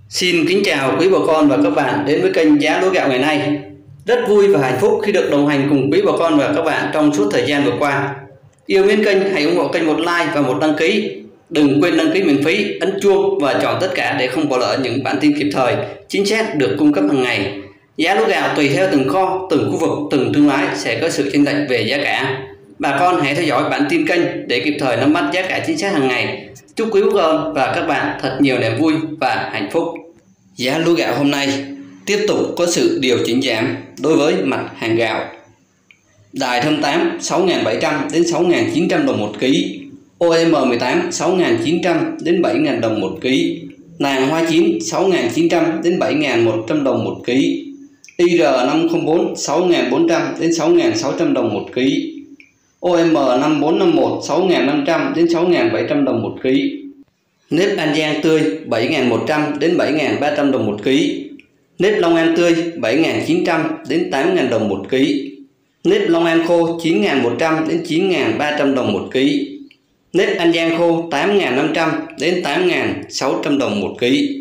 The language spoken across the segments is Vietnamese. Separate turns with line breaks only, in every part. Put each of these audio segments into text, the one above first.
Xin kính chào quý bà con và các bạn đến với kênh Giá Lúa Gạo ngày nay. Rất vui và hạnh phúc khi được đồng hành cùng quý bà con và các bạn trong suốt thời gian vừa qua. Yêu mến kênh, hãy ủng hộ kênh một like và một đăng ký. Đừng quên đăng ký miễn phí, ấn chuông và chọn tất cả để không bỏ lỡ những bản tin kịp thời, chính xác được cung cấp hàng ngày. Giá lúa gạo tùy theo từng kho, từng khu vực, từng thương lái sẽ có sự chênh lệch về giá cả. Bà con hãy theo dõi bản tin kênh để kịp thời nắm bắt giá cả chính xác hàng ngày. Chúc quý bà con và các bạn thật nhiều niềm vui và hạnh phúc. Giá lúa gạo hôm nay tiếp tục có sự điều chỉnh giảm đối với mặt hàng gạo. Đài Thơm 8 6.700 đến 6.900 đồng một ký, OM18 6.900 đến 7.000 đồng một ký, nàng hoa chín 6.900 đến 7.100 đồng một ký, IR504 6.400 đến 6.600 đồng một ký, OM5451 6.500 đến 6.700 đồng một ký. Nếp An Giang tươi 7.100 đến 7.300 đồng một ký, nếp Long An tươi 7.900 đến 8.000 đồng một ký, nếp Long An khô 9.100 đến 9.300 đồng một ký, nếp An Giang khô 8.500 đến 8.600 đồng một ký,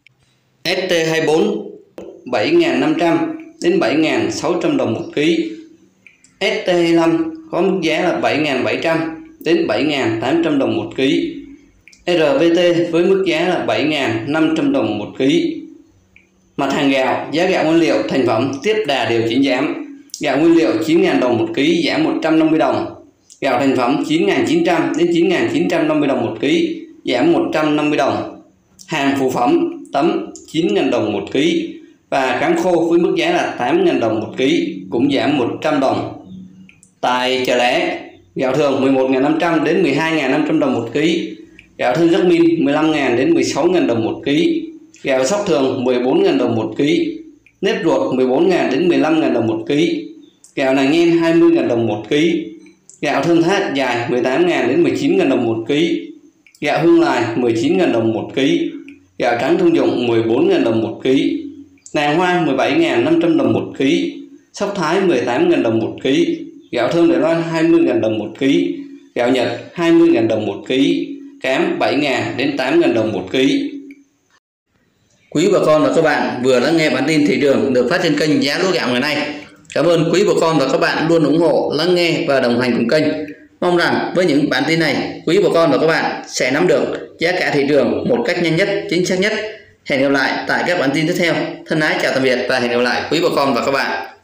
ST24 7.500 đến 7.600 đồng một ký, ST25 có mức giá là 7.700 đến 7.800 đồng một ký, RVT với mức giá là 7.500 đồng một ký. Mặt hàng gạo, giá gạo nguyên liệu thành phẩm tiếp đà điều chỉnh giảm. Gạo nguyên liệu 9.000 đồng một ký giảm 150 đồng. Gạo thành phẩm 9.900 đến 9.950 đồng một ký giảm 150 đồng. Hàng phụ phẩm tấm 9.000 đồng một ký và cám khô với mức giá là 8.000 đồng một ký cũng giảm 100 đồng. Tại chợ lẻ, gạo thường 11.500 đến 12.500 đồng một ký. Gạo thương giác min 15.000 đến 16.000 đồng một ký, gạo sóc thường 14.000 đồng một ký, nếp ruột 14.000 đến 15.000 đồng một ký, gạo nàng nhen 20.000 đồng một ký, gạo thương thát dài 18.000 đến 19.000 đồng một ký, gạo hương lài 19.000 đồng một ký, gạo trắng thông dụng 14.000 đồng một ký, nàng hoa 17.500 đồng một ký, sóc thái 18.000 đồng một ký, gạo thơm Đài Loan 20.000 đồng một ký, gạo Nhật 20.000 đồng một ký, cám 7.000 đến 8.000 đồng một ký. Quý bà con và các bạn vừa lắng nghe bản tin thị trường được phát trên kênh Giá Lúa Gạo ngày nay. Cảm ơn quý bà con và các bạn luôn ủng hộ, lắng nghe và đồng hành cùng kênh. Mong rằng với những bản tin này, quý bà con và các bạn sẽ nắm được giá cả thị trường một cách nhanh nhất, chính xác nhất. Hẹn gặp lại tại các bản tin tiếp theo. Thân ái chào tạm biệt và hẹn gặp lại quý bà con và các bạn.